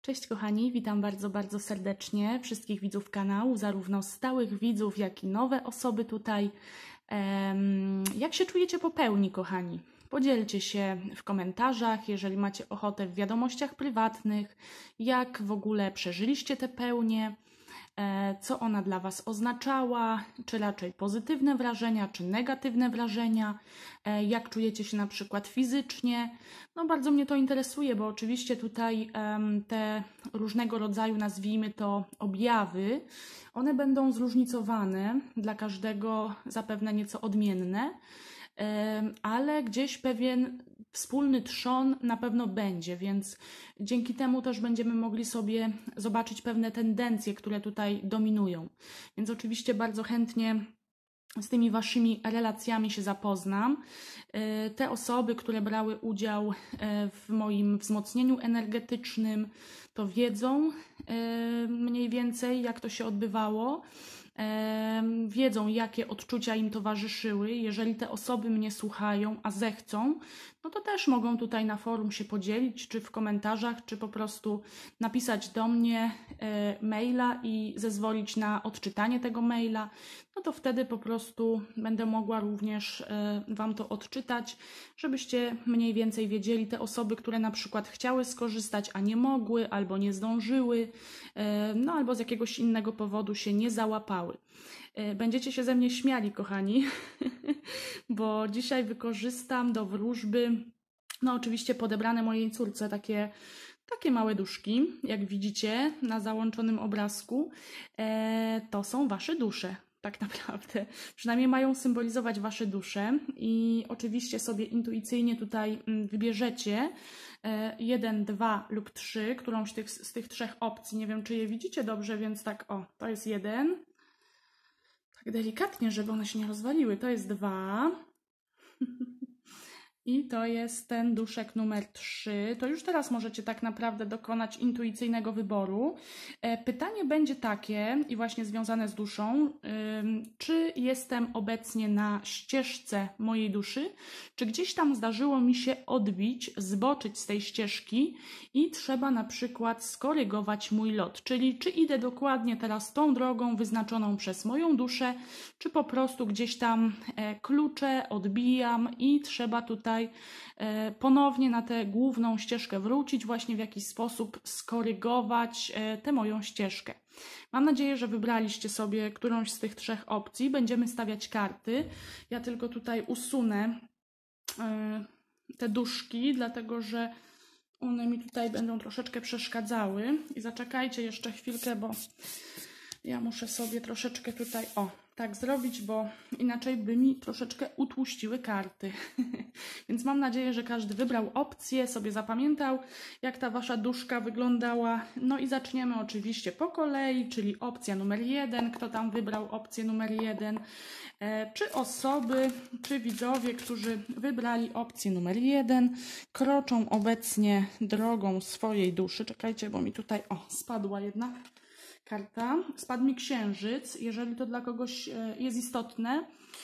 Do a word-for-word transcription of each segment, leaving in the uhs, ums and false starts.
Cześć kochani, witam bardzo, bardzo serdecznie wszystkich widzów kanału, zarówno stałych widzów, jak i nowe osoby tutaj. Jak się czujecie po pełni, kochani? Podzielcie się w komentarzach, jeżeli macie ochotę, w wiadomościach prywatnych, jak w ogóle przeżyliście tę pełnię, co ona dla Was oznaczała, czy raczej pozytywne wrażenia, czy negatywne wrażenia, jak czujecie się na przykład fizycznie. No bardzo mnie to interesuje, bo oczywiście tutaj um, te różnego rodzaju, nazwijmy to, objawy, one będą zróżnicowane, dla każdego zapewne nieco odmienne, um, ale gdzieś pewien wspólny trzon na pewno będzie, więc dzięki temu też będziemy mogli sobie zobaczyć pewne tendencje, które tutaj dominują. Więc oczywiście bardzo chętnie z tymi Waszymi relacjami się zapoznam. Te osoby, które brały udział w moim wzmocnieniu energetycznym, to wiedzą mniej więcej, jak to się odbywało. Wiedzą, jakie odczucia im towarzyszyły. Jeżeli te osoby mnie słuchają, a zechcą, no to też mogą tutaj na forum się podzielić, czy w komentarzach, czy po prostu napisać do mnie maila i zezwolić na odczytanie tego maila. No to wtedy po prostu będę mogła również Wam to odczytać, żebyście mniej więcej wiedzieli, te osoby, które na przykład chciały skorzystać, a nie mogły, albo nie zdążyły, no albo z jakiegoś innego powodu się nie załapały. Będziecie się ze mnie śmiali, kochani, bo dzisiaj wykorzystam do wróżby, no oczywiście podebrane mojej córce takie, takie małe duszki, jak widzicie na załączonym obrazku. To są Wasze dusze. Tak naprawdę. Przynajmniej mają symbolizować Wasze dusze i oczywiście sobie intuicyjnie tutaj wybierzecie jeden, dwa lub trzy, którąś tych, z tych trzech opcji. Nie wiem, czy je widzicie dobrze, więc tak, o, to jest jeden. Tak delikatnie, żeby one się nie rozwaliły. To jest dwa. I to jest ten duszek numer trzy. To już teraz możecie tak naprawdę dokonać intuicyjnego wyboru. Pytanie będzie takie, i właśnie związane z duszą, czy jestem obecnie na ścieżce mojej duszy, czy gdzieś tam zdarzyło mi się odbić, zboczyć z tej ścieżki i trzeba na przykład skorygować mój lot. Czyli czy idę dokładnie teraz tą drogą wyznaczoną przez moją duszę, czy po prostu gdzieś tam kluczę, odbijam i trzeba tutaj ponownie na tę główną ścieżkę wrócić, właśnie w jakiś sposób skorygować tę moją ścieżkę. Mam nadzieję, że wybraliście sobie którąś z tych trzech opcji. Będziemy stawiać karty. Ja tylko tutaj usunę te duszki, dlatego że one mi tutaj będą troszeczkę przeszkadzały. I zaczekajcie jeszcze chwilkę, bo ja muszę sobie troszeczkę tutaj, o, tak zrobić, bo inaczej by mi troszeczkę utłuściły karty. Więc mam nadzieję, że każdy wybrał opcję, sobie zapamiętał, jak ta Wasza duszka wyglądała. No i zaczniemy oczywiście po kolei, czyli opcja numer jeden. Kto tam wybrał opcję numer jeden? E, czy osoby, czy widzowie, którzy wybrali opcję numer jeden, kroczą obecnie drogą swojej duszy? Czekajcie, bo mi tutaj, o, spadła jedna karta. Spadł mi księżyc, jeżeli to dla kogoś jest istotne,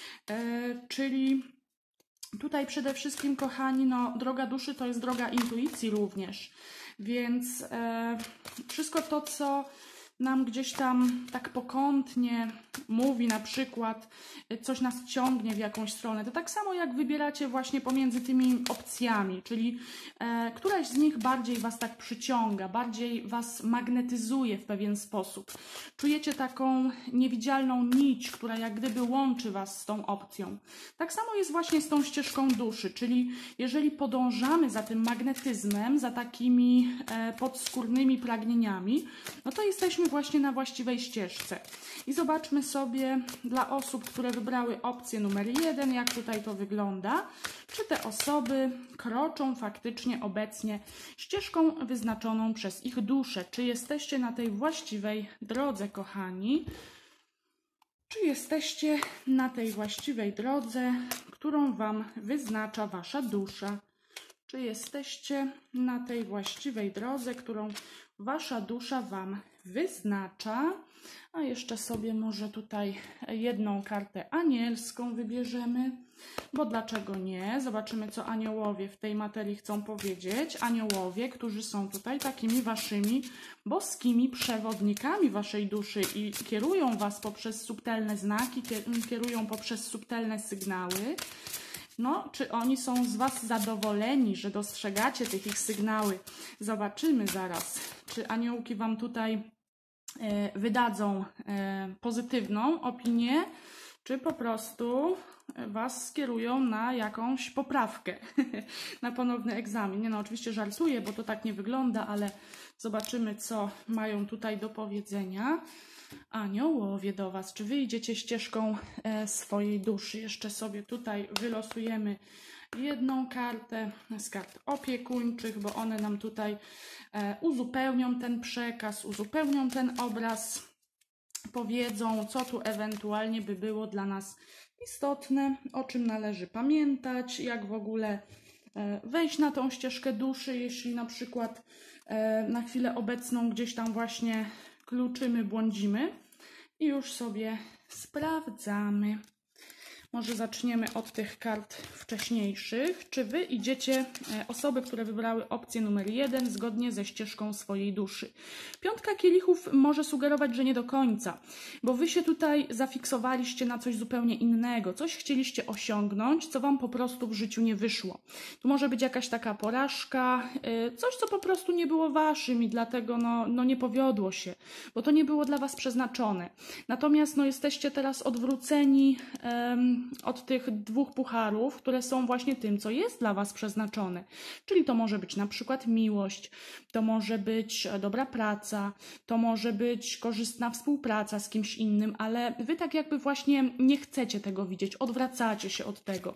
czyli tutaj przede wszystkim, kochani, no, droga duszy to jest droga intuicji również, więc wszystko to, co nam gdzieś tam tak pokątnie mówi, na przykład coś nas ciągnie w jakąś stronę, to tak samo jak wybieracie właśnie pomiędzy tymi opcjami, czyli e, któraś z nich bardziej Was tak przyciąga, bardziej Was magnetyzuje w pewien sposób. Czujecie taką niewidzialną nić, która jak gdyby łączy Was z tą opcją. Tak samo jest właśnie z tą ścieżką duszy, czyli jeżeli podążamy za tym magnetyzmem, za takimi e, podskórnymi pragnieniami, no to jesteśmy właśnie na właściwej ścieżce. I zobaczmy sobie dla osób, które wybrały opcję numer jeden, jak tutaj to wygląda. Czy te osoby kroczą faktycznie obecnie ścieżką wyznaczoną przez ich duszę? Czy jesteście na tej właściwej drodze, kochani? Czy jesteście na tej właściwej drodze, którą Wam wyznacza Wasza dusza? czy jesteście na tej właściwej drodze, którą wasza dusza wam wyznacza. A jeszcze sobie może tutaj jedną kartę anielską wybierzemy, bo dlaczego nie? Zobaczymy, co aniołowie w tej materii chcą powiedzieć. Aniołowie, którzy są tutaj takimi waszymi boskimi przewodnikami waszej duszy i kierują was poprzez subtelne znaki, kierują poprzez subtelne sygnały. No, czy oni są z was zadowoleni, że dostrzegacie tych ich sygnały? Zobaczymy zaraz, czy aniołki wam tutaj e, wydadzą e, pozytywną opinię, czy po prostu was skierują na jakąś poprawkę, na ponowny egzamin. Nie no, oczywiście żartuję, bo to tak nie wygląda, ale zobaczymy, co mają tutaj do powiedzenia aniołowie do was. Czy wy idziecie ścieżką e, swojej duszy? Jeszcze sobie tutaj wylosujemy jedną kartę z kart opiekuńczych, bo one nam tutaj e, uzupełnią ten przekaz, uzupełnią ten obraz, powiedzą, co tu ewentualnie by było dla nas istotne, o czym należy pamiętać, jak w ogóle e, wejść na tą ścieżkę duszy, jeśli na przykład e, na chwilę obecną gdzieś tam właśnie kluczymy, błądzimy. I już sobie sprawdzamy. Może zaczniemy od tych kart wcześniejszych. Czy wy idziecie, osoby, które wybrały opcję numer jeden, zgodnie ze ścieżką swojej duszy? Piątka kielichów może sugerować, że nie do końca, bo wy się tutaj zafiksowaliście na coś zupełnie innego. Coś chcieliście osiągnąć, co wam po prostu w życiu nie wyszło. Tu może być jakaś taka porażka, coś, co po prostu nie było waszym i dlatego no, no nie powiodło się, bo to nie było dla was przeznaczone. Natomiast no, jesteście teraz odwróceni um, od tych dwóch pucharów, które są właśnie tym, co jest dla was przeznaczone. Czyli to może być na przykład miłość, to może być dobra praca, to może być korzystna współpraca z kimś innym, ale wy tak jakby właśnie nie chcecie tego widzieć, odwracacie się od tego.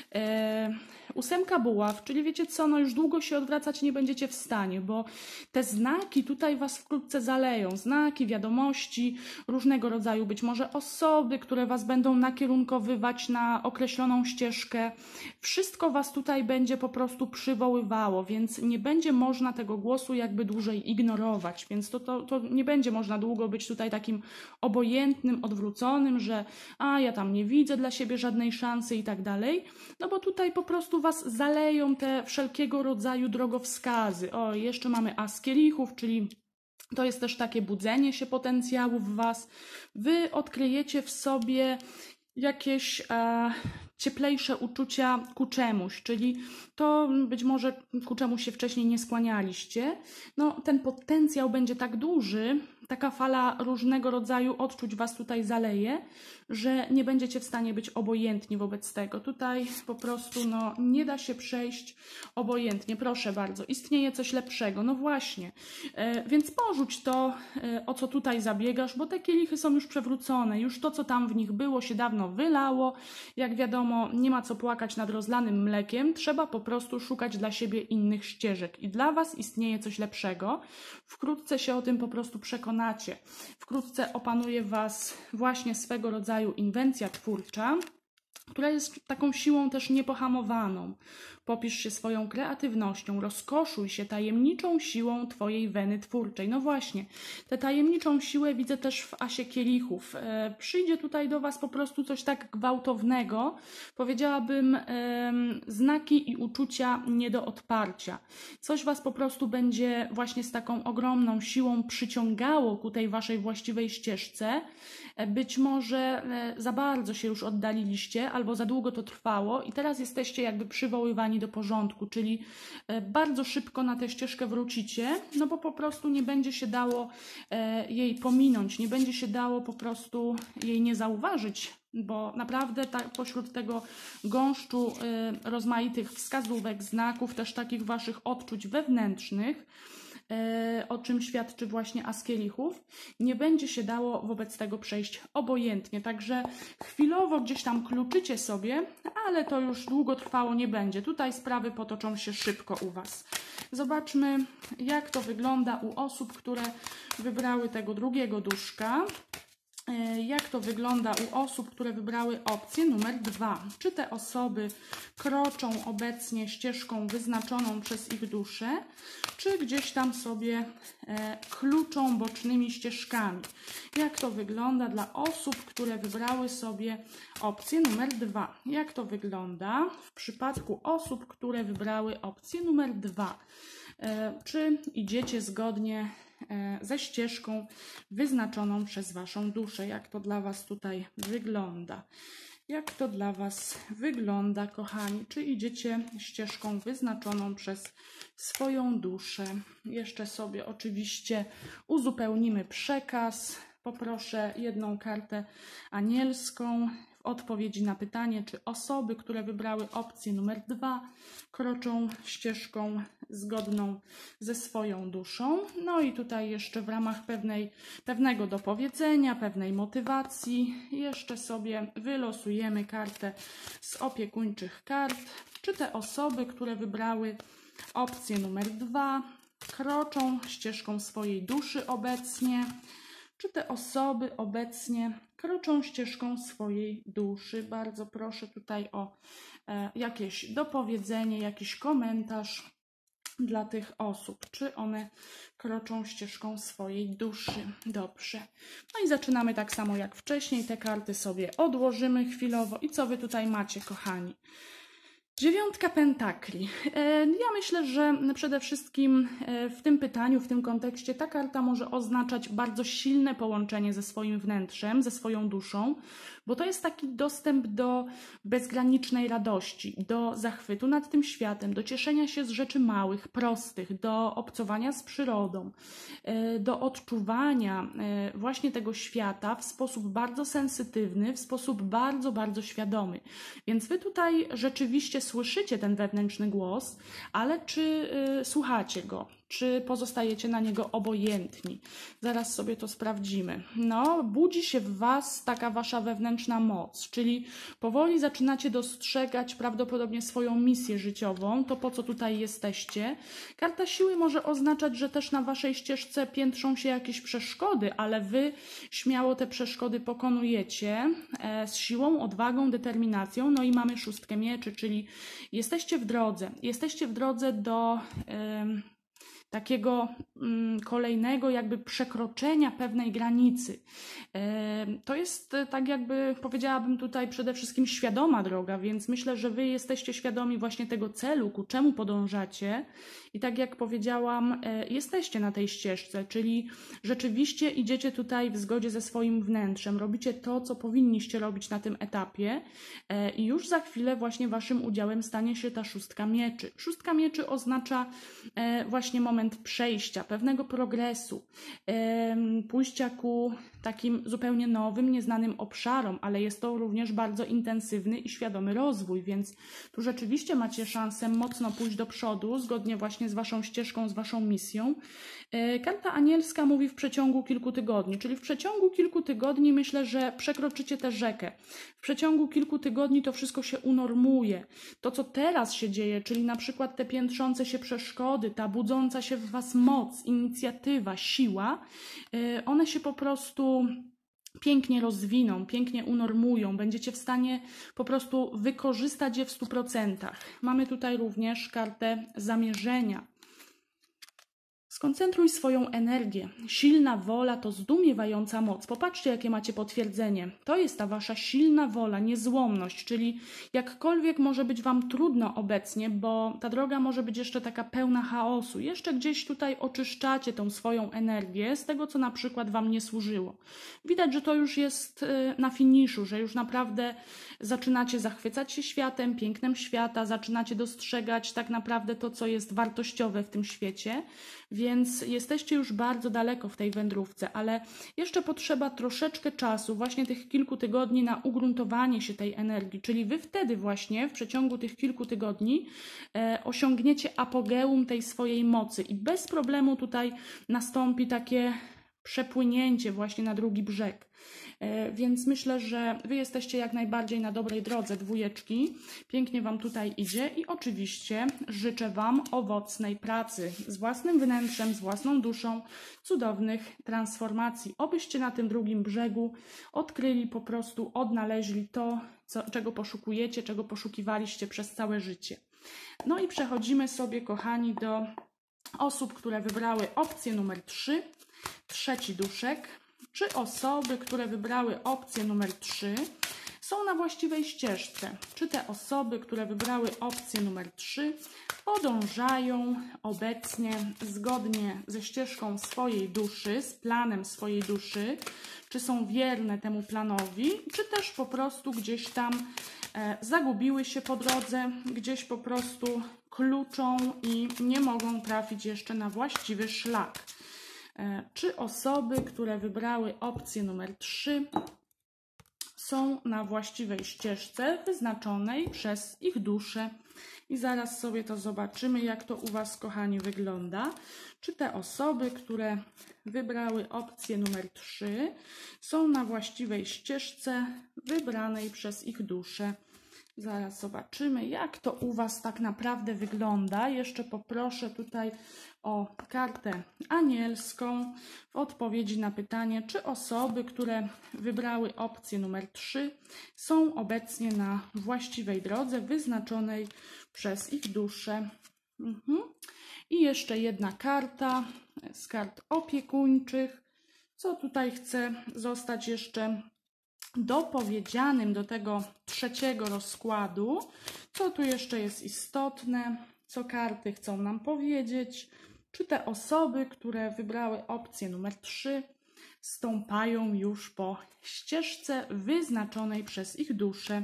E, ósemka buław, czyli wiecie co, no już długo się odwracać nie będziecie w stanie, bo te znaki tutaj was wkrótce zaleją. Znaki, wiadomości, różnego rodzaju być może osoby, które was będą nakierunkowywać na określoną ścieżkę. Wszystko was tutaj będzie po prostu przywoływało, więc nie będzie można tego głosu jakby dłużej ignorować, więc to, to, to nie będzie można długo być tutaj takim obojętnym, odwróconym, że a ja tam nie widzę dla siebie żadnej szansy i tak dalej, no bo tutaj po prostu was zaleją te wszelkiego rodzaju drogowskazy. O, jeszcze mamy as kielichów, czyli to jest też takie budzenie się potencjału w was. Wy odkryjecie w sobie jakieś e, cieplejsze uczucia ku czemuś, czyli to być może ku czemu się wcześniej nie skłanialiście. No, ten potencjał będzie tak duży, taka fala różnego rodzaju odczuć was tutaj zaleje, że nie będziecie w stanie być obojętni wobec tego. Tutaj po prostu no, nie da się przejść obojętnie. Proszę bardzo, istnieje coś lepszego. No właśnie, e, więc porzuć to, e, o co tutaj zabiegasz, bo te kielichy są już przewrócone. Już to, co tam w nich było, się dawno wylało. Jak wiadomo, nie ma co płakać nad rozlanym mlekiem. Trzeba po prostu szukać dla siebie innych ścieżek. I dla was istnieje coś lepszego. Wkrótce się o tym po prostu przekonacie. Wkrótce opanuje was właśnie swego rodzaju inwencja twórcza, która jest taką siłą też niepohamowaną. Popisz się swoją kreatywnością, rozkoszuj się tajemniczą siłą twojej weny twórczej. No właśnie, tę tajemniczą siłę widzę też w asie kielichów. E, przyjdzie tutaj do was po prostu coś tak gwałtownego, powiedziałabym e, znaki i uczucia nie do odparcia. Coś was po prostu będzie właśnie z taką ogromną siłą przyciągało ku tej waszej właściwej ścieżce. E, być może e, za bardzo się już oddaliliście, albo za długo to trwało i teraz jesteście jakby przywoływani do porządku, czyli bardzo szybko na tę ścieżkę wrócicie, no bo po prostu nie będzie się dało jej pominąć, nie będzie się dało po prostu jej nie zauważyć, bo naprawdę ta, pośród tego gąszczu rozmaitych wskazówek, znaków, też takich waszych odczuć wewnętrznych, o czym świadczy właśnie as kielichów, nie będzie się dało wobec tego przejść obojętnie. Także chwilowo gdzieś tam kluczycie sobie, ale to już długotrwało nie będzie. Tutaj sprawy potoczą się szybko u was. Zobaczmy, jak to wygląda u osób, które wybrały tego drugiego duszka. Jak to wygląda u osób, które wybrały opcję numer dwa? Czy te osoby kroczą obecnie ścieżką wyznaczoną przez ich duszę, czy gdzieś tam sobie e, kluczą bocznymi ścieżkami? Jak to wygląda dla osób, które wybrały sobie opcję numer dwa? Jak to wygląda w przypadku osób, które wybrały opcję numer dwa? E, czy idziecie zgodnie ze ścieżką wyznaczoną przez Waszą duszę? Jak to dla Was tutaj wygląda? Jak to dla Was wygląda, kochani? Czy idziecie ścieżką wyznaczoną przez swoją duszę? Jeszcze sobie oczywiście uzupełnimy przekaz. Poproszę jedną kartę anielską w odpowiedzi na pytanie, czy osoby, które wybrały opcję numer dwa, kroczą ścieżką zgodną ze swoją duszą. No i tutaj jeszcze w ramach pewnej, pewnego dopowiedzenia, pewnej motywacji jeszcze sobie wylosujemy kartę z opiekuńczych kart. Czy te osoby, które wybrały opcję numer dwa, kroczą ścieżką swojej duszy obecnie? Czy te osoby obecnie kroczą ścieżką swojej duszy? Bardzo proszę tutaj o e, jakieś dopowiedzenie, jakiś komentarz dla tych osób. Czy one kroczą ścieżką swojej duszy? Dobrze. No i zaczynamy tak samo jak wcześniej. Te karty sobie odłożymy chwilowo. I co Wy tutaj macie, kochani? Dziewiątka pentakli. Ja myślę, że przede wszystkim w tym pytaniu, w tym kontekście ta karta może oznaczać bardzo silne połączenie ze swoim wnętrzem, ze swoją duszą, bo to jest taki dostęp do bezgranicznej radości, do zachwytu nad tym światem, do cieszenia się z rzeczy małych, prostych, do obcowania z przyrodą, do odczuwania właśnie tego świata w sposób bardzo sensytywny, w sposób bardzo, bardzo świadomy. Więc Wy tutaj rzeczywiście słyszycie ten wewnętrzny głos, ale czy y, słuchacie go? Czy pozostajecie na niego obojętni? Zaraz sobie to sprawdzimy. No, budzi się w Was taka Wasza wewnętrzna moc, czyli powoli zaczynacie dostrzegać prawdopodobnie swoją misję życiową, to po co tutaj jesteście. Karta siły może oznaczać, że też na Waszej ścieżce piętrzą się jakieś przeszkody, ale Wy śmiało te przeszkody pokonujecie e, z siłą, odwagą, determinacją. No i mamy szóstkę mieczy, czyli jesteście w drodze. Jesteście w drodze do... Yy, takiego mm, kolejnego jakby przekroczenia pewnej granicy. E, to jest tak jakby powiedziałabym tutaj przede wszystkim świadoma droga, więc myślę, że Wy jesteście świadomi właśnie tego celu, ku czemu podążacie i tak jak powiedziałam, e, jesteście na tej ścieżce, czyli rzeczywiście idziecie tutaj w zgodzie ze swoim wnętrzem, robicie to, co powinniście robić na tym etapie e, i już za chwilę właśnie Waszym udziałem stanie się ta szóstka mieczy. Szóstka mieczy oznacza e, właśnie moment przejścia, pewnego progresu, pójścia ku takim zupełnie nowym, nieznanym obszarom, ale jest to również bardzo intensywny i świadomy rozwój, więc tu rzeczywiście macie szansę mocno pójść do przodu, zgodnie właśnie z Waszą ścieżką, z Waszą misją. Karta anielska mówi w przeciągu kilku tygodni, czyli w przeciągu kilku tygodni myślę, że przekroczycie tę rzekę. W przeciągu kilku tygodni to wszystko się unormuje. To, co teraz się dzieje, czyli na przykład te piętrzące się przeszkody, ta budząca się w Was moc, inicjatywa, siła, one się po prostu pięknie rozwiną, pięknie unormują. Będziecie w stanie po prostu wykorzystać je w stu procentach. Mamy tutaj również kartę zamierzenia. Skoncentruj swoją energię. Silna wola to zdumiewająca moc. Popatrzcie, jakie macie potwierdzenie. To jest ta Wasza silna wola, niezłomność, czyli jakkolwiek może być Wam trudno obecnie, bo ta droga może być jeszcze taka pełna chaosu. Jeszcze gdzieś tutaj oczyszczacie tą swoją energię z tego, co na przykład Wam nie służyło. Widać, że to już jest na finiszu, że już naprawdę zaczynacie zachwycać się światem, pięknem świata, zaczynacie dostrzegać tak naprawdę to, co jest wartościowe w tym świecie. Więc jesteście już bardzo daleko w tej wędrówce, ale jeszcze potrzeba troszeczkę czasu, właśnie tych kilku tygodni na ugruntowanie się tej energii, czyli Wy wtedy właśnie w przeciągu tych kilku tygodni e, osiągniecie apogeum tej swojej mocy i bez problemu tutaj nastąpi takie przepłynięcie właśnie na drugi brzeg. Więc myślę, że Wy jesteście jak najbardziej na dobrej drodze, dwójeczki. Pięknie Wam tutaj idzie i oczywiście życzę Wam owocnej pracy z własnym wnętrzem, z własną duszą, cudownych transformacji. Obyście na tym drugim brzegu odkryli, po prostu odnaleźli to, co, czego poszukujecie, czego poszukiwaliście przez całe życie. No i przechodzimy sobie, kochani, do osób, które wybrały opcję numer trzy, trzeci duszek. Czy osoby, które wybrały opcję numer trzy, są na właściwej ścieżce? Czy te osoby, które wybrały opcję numer trzy, podążają obecnie zgodnie ze ścieżką swojej duszy, z planem swojej duszy? Czy są wierne temu planowi? Czy też po prostu gdzieś tam e, zagubiły się po drodze, gdzieś po prostu kluczą i nie mogą trafić jeszcze na właściwy szlak? Czy osoby, które wybrały opcję numer trzy, są na właściwej ścieżce wyznaczonej przez ich duszę? I zaraz sobie to zobaczymy, jak to u Was, kochani, wygląda. Czy te osoby, które wybrały opcję numer trzy, są na właściwej ścieżce wybranej przez ich duszę? Zaraz zobaczymy, jak to u Was tak naprawdę wygląda. Jeszcze poproszę tutaj o kartę anielską w odpowiedzi na pytanie, czy osoby, które wybrały opcję numer trzy, są obecnie na właściwej drodze wyznaczonej przez ich duszę. Mhm. I jeszcze jedna karta z kart opiekuńczych. Co tutaj chce zostać jeszcze dopowiedzianym do tego trzeciego rozkładu? Co tu jeszcze jest istotne? Co karty chcą nam powiedzieć? Czy te osoby, które wybrały opcję numer trzy, stąpają już po ścieżce wyznaczonej przez ich duszę?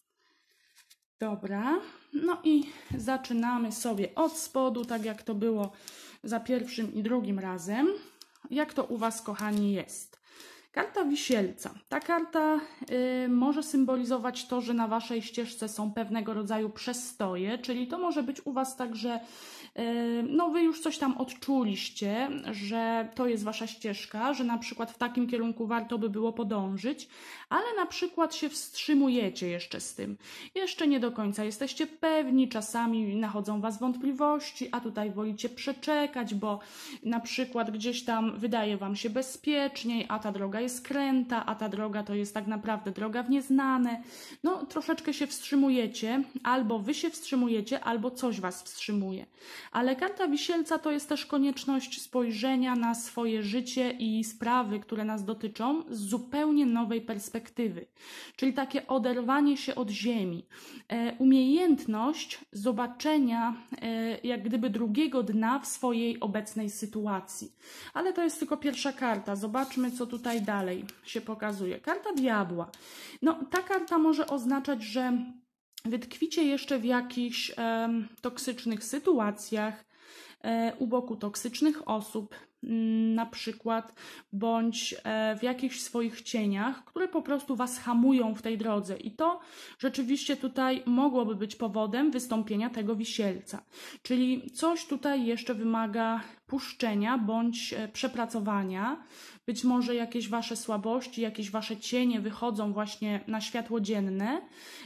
Dobra, no i zaczynamy sobie od spodu, tak jak to było za pierwszym i drugim razem. Jak to u Was, kochani, jest? Karta Wisielca. Ta karta y, może symbolizować to, że na Waszej ścieżce są pewnego rodzaju przestoje, czyli to może być u Was tak, że y, no Wy już coś tam odczuliście, że to jest Wasza ścieżka, że na przykład w takim kierunku warto by było podążyć, ale na przykład się wstrzymujecie jeszcze z tym. Jeszcze nie do końca jesteście pewni, czasami nachodzą Was wątpliwości, a tutaj wolicie przeczekać, bo na przykład gdzieś tam wydaje Wam się bezpieczniej, a ta droga jest kręta, a ta droga to jest tak naprawdę droga w nieznane. No troszeczkę się wstrzymujecie, albo Wy się wstrzymujecie, albo coś Was wstrzymuje. Ale karta Wisielca to jest też konieczność spojrzenia na swoje życie i sprawy, które nas dotyczą z zupełnie nowej perspektywy. Czyli takie oderwanie się od ziemi. E, umiejętność zobaczenia e, jak gdyby drugiego dna w swojej obecnej sytuacji. Ale to jest tylko pierwsza karta. Zobaczmy, co tutaj dalej się pokazuje. Karta Diabła. No, ta karta może oznaczać, że wytkwicie jeszcze w jakichś e, toksycznych sytuacjach, e, u boku toksycznych osób, na przykład, bądź w jakichś swoich cieniach, które po prostu Was hamują w tej drodze. I to rzeczywiście tutaj mogłoby być powodem wystąpienia tego wisielca. Czyli coś tutaj jeszcze wymaga puszczenia bądź przepracowania. Być może jakieś Wasze słabości, jakieś Wasze cienie wychodzą właśnie na światło dzienne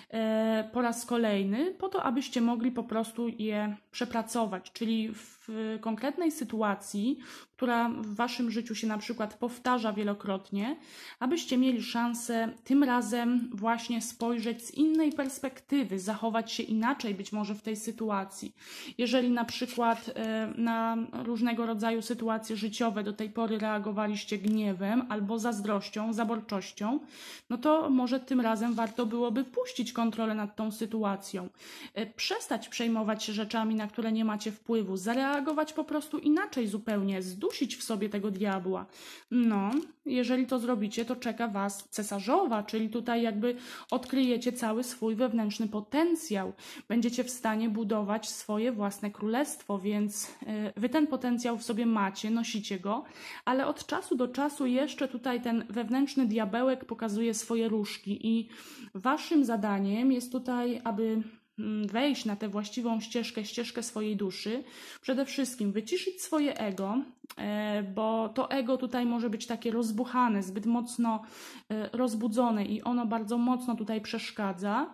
e, po raz kolejny, po to, abyście mogli po prostu je przepracować. Czyli w konkretnej sytuacji, która w Waszym życiu się na przykład powtarza wielokrotnie, abyście mieli szansę tym razem właśnie spojrzeć z innej perspektywy, zachować się inaczej być może w tej sytuacji. Jeżeli na przykład e, na różnego rodzaju sytuacje życiowe do tej pory reagowaliście gniewem albo zazdrością, zaborczością, no to może tym razem warto byłoby puścić kontrolę nad tą sytuacją. E, przestać przejmować się rzeczami, na które nie macie wpływu, zareagować po prostu inaczej zupełnie, zdusić w sobie tego diabła. No, jeżeli to zrobicie, to czeka Was cesarzowa, czyli tutaj jakby odkryjecie cały swój wewnętrzny potencjał. Będziecie w stanie budować swoje własne królestwo, więc Wy ten potencjał w sobie macie, nosicie go, ale od czasu do czasu jeszcze tutaj ten wewnętrzny diabełek pokazuje swoje różki i Waszym zadaniem jest tutaj, aby wejść na tę właściwą ścieżkę, ścieżkę swojej duszy, przede wszystkim wyciszyć swoje ego, bo to ego tutaj może być takie rozbuchane, zbyt mocno rozbudzone i ono bardzo mocno tutaj przeszkadza.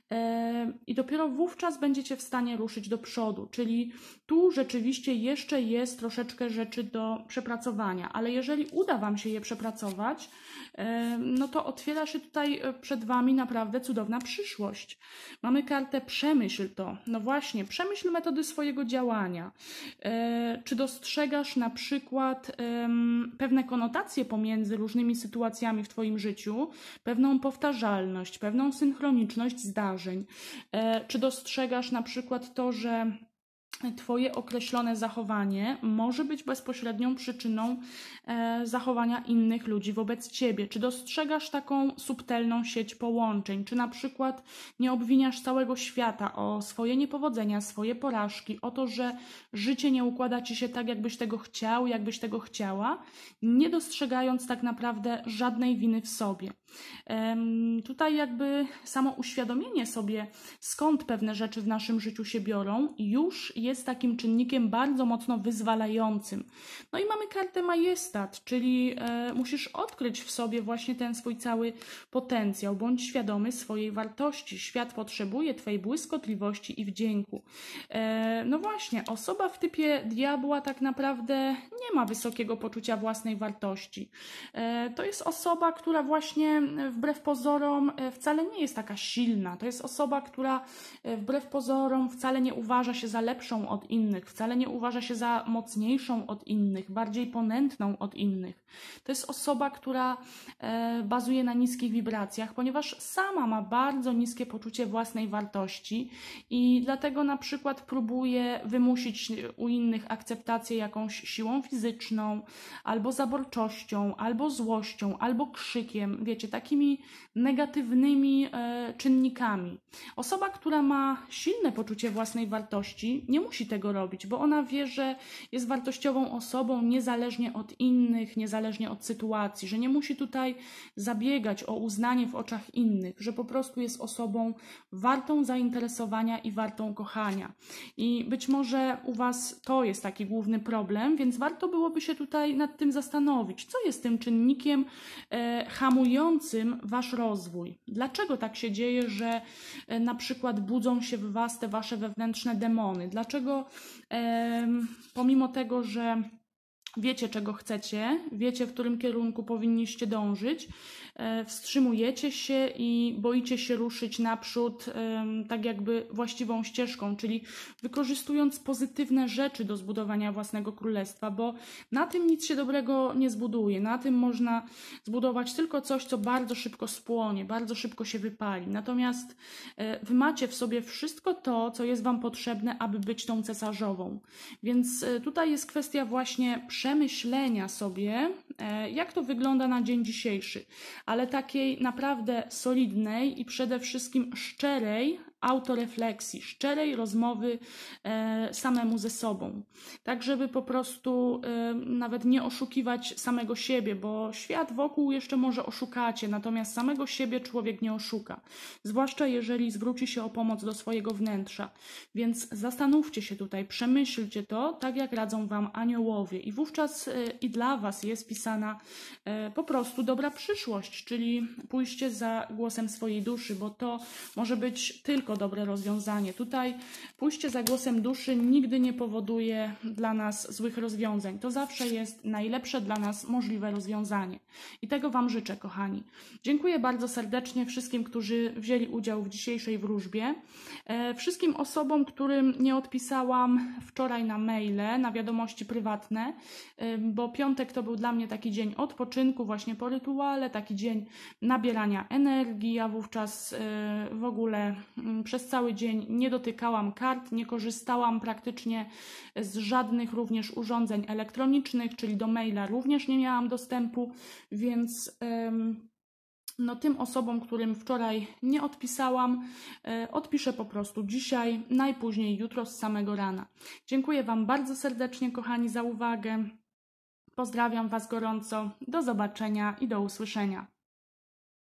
I dopiero wówczas będziecie w stanie ruszyć do przodu, czyli tu rzeczywiście jeszcze jest troszeczkę rzeczy do przepracowania, ale jeżeli uda Wam się je przepracować, no to otwiera się tutaj przed Wami naprawdę cudowna przyszłość. Mamy kartę przemyśl to. No właśnie, przemyśl metody swojego działania. Czy dostrzegasz na przykład pewne konotacje pomiędzy różnymi sytuacjami w Twoim życiu, pewną powtarzalność, pewną synchroniczność zdarzeń? Czy dostrzegasz na przykład to, że Twoje określone zachowanie może być bezpośrednią przyczyną e, zachowania innych ludzi wobec Ciebie? Czy dostrzegasz taką subtelną sieć połączeń? Czy na przykład nie obwiniasz całego świata o swoje niepowodzenia, swoje porażki, o to, że życie nie układa Ci się tak, jakbyś tego chciał, jakbyś tego chciała, nie dostrzegając tak naprawdę żadnej winy w sobie? E, tutaj jakby samo uświadomienie sobie, skąd pewne rzeczy w naszym życiu się biorą, już jest takim czynnikiem bardzo mocno wyzwalającym. No i mamy kartę majestat, czyli e, musisz odkryć w sobie właśnie ten swój cały potencjał, bądź świadomy swojej wartości. Świat potrzebuje Twojej błyskotliwości i wdzięku. E, no właśnie, osoba w typie diabła tak naprawdę nie ma wysokiego poczucia własnej wartości. E, to jest osoba, która właśnie wbrew pozorom wcale nie jest taka silna. To jest osoba, która wbrew pozorom wcale nie uważa się za lepszą od innych, wcale nie uważa się za mocniejszą od innych, bardziej ponętną od innych. To jest osoba, która e, bazuje na niskich wibracjach, ponieważ sama ma bardzo niskie poczucie własnej wartości i dlatego na przykład próbuje wymusić u innych akceptację jakąś siłą fizyczną, albo zaborczością, albo złością, albo krzykiem, wiecie, takimi negatywnymi e, czynnikami. Osoba, która ma silne poczucie własnej wartości, nie musi tego robić, bo ona wie, że jest wartościową osobą niezależnie od innych, niezależnie od sytuacji, że nie musi tutaj zabiegać o uznanie w oczach innych, że po prostu jest osobą wartą zainteresowania i wartą kochania. I być może u Was to jest taki główny problem, więc warto byłoby się tutaj nad tym zastanowić, co jest tym czynnikiem e, hamującym Wasz rozwój. Dlaczego tak się dzieje, że e, na przykład budzą się w Was te Wasze wewnętrzne demony? Dlaczego e, pomimo tego, że wiecie, czego chcecie, wiecie, w którym kierunku powinniście dążyć, wstrzymujecie się i boicie się ruszyć naprzód tak jakby właściwą ścieżką, czyli wykorzystując pozytywne rzeczy do zbudowania własnego królestwa, bo na tym nic się dobrego nie zbuduje. Na tym można zbudować tylko coś, co bardzo szybko spłonie, bardzo szybko się wypali. Natomiast wy macie w sobie wszystko to, co jest Wam potrzebne, aby być tą cesarzową. Więc tutaj jest kwestia właśnie przemyślenia sobie, jak to wygląda na dzień dzisiejszy, ale takiej naprawdę solidnej i przede wszystkim szczerej autorefleksji, szczerej rozmowy e, samemu ze sobą. Tak, żeby po prostu e, nawet nie oszukiwać samego siebie, bo świat wokół jeszcze może oszukacie, natomiast samego siebie człowiek nie oszuka. Zwłaszcza jeżeli zwróci się o pomoc do swojego wnętrza. Więc zastanówcie się tutaj, przemyślcie to, tak jak radzą Wam aniołowie. I wówczas e, i dla Was jest pisana e, po prostu dobra przyszłość, czyli pójście za głosem swojej duszy, bo to może być tylko dobre rozwiązanie. Tutaj pójście za głosem duszy nigdy nie powoduje dla nas złych rozwiązań. To zawsze jest najlepsze dla nas możliwe rozwiązanie. I tego Wam życzę, kochani. Dziękuję bardzo serdecznie wszystkim, którzy wzięli udział w dzisiejszej wróżbie. Wszystkim osobom, którym nie odpisałam wczoraj na maile, na wiadomości prywatne, bo piątek to był dla mnie taki dzień odpoczynku, właśnie po rytuale, taki dzień nabierania energii. Ja wówczas w ogóle przez cały dzień nie dotykałam kart, nie korzystałam praktycznie z żadnych również urządzeń elektronicznych, czyli do maila również nie miałam dostępu, więc no, tym osobom, którym wczoraj nie odpisałam, odpiszę po prostu dzisiaj, najpóźniej jutro z samego rana. Dziękuję Wam bardzo serdecznie, kochani, za uwagę. Pozdrawiam Was gorąco. Do zobaczenia i do usłyszenia.